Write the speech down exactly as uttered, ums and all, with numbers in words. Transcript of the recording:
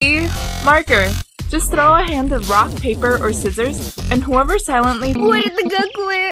Marker. Just throw a hand of rock, paper, or scissors, and whoever silently Горе, какое.